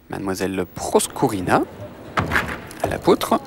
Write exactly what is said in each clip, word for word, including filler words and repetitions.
Mademoiselle Proskurina à la poutre.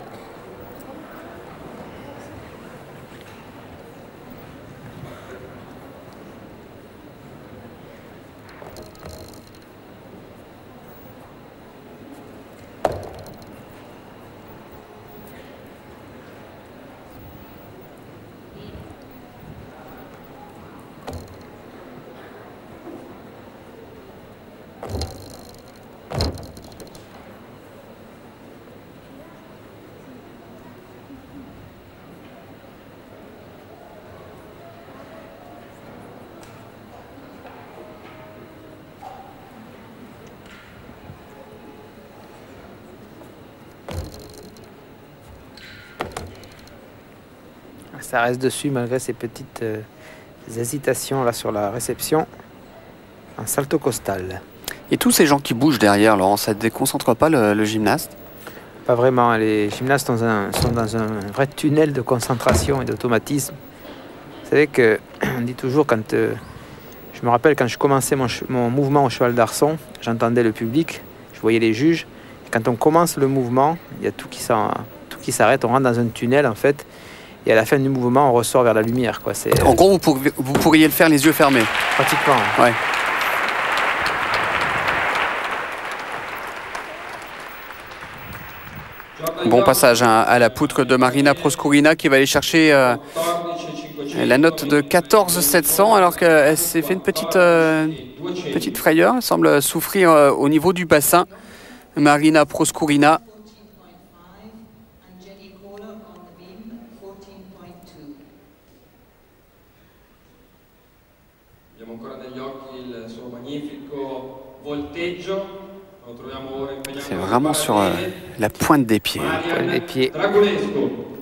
Ça reste dessus malgré ces petites euh, hésitations là sur la réception. Un salto costal. Et tous ces gens qui bougent derrière, Laurent, ça ne déconcentre pas le, le gymnaste? Pas vraiment. Les gymnastes sont, un, sont dans un vrai tunnel de concentration et d'automatisme. Vous savez que on dit toujours quand... Euh, je me rappelle quand je commençais mon, mon mouvement au cheval d'arçon, j'entendais le public, je voyais les juges. Et quand on commence le mouvement, il y a tout qui s'arrête, on rentre dans un tunnel en fait. Et à la fin du mouvement, on ressort vers la lumière, quoi. En gros, vous, pour, vous pourriez le faire les yeux fermés. Pratiquement. Ouais. Bon passage hein, à la poutre de Marina Proskurina qui va aller chercher euh, la note de quatorze sept cents alors qu'elle s'est fait une petite, euh, petite frayeur. Elle semble souffrir euh, au niveau du bassin. Marina Proskurina. C'est vraiment sur euh, la pointe des pieds. Pointe des pieds.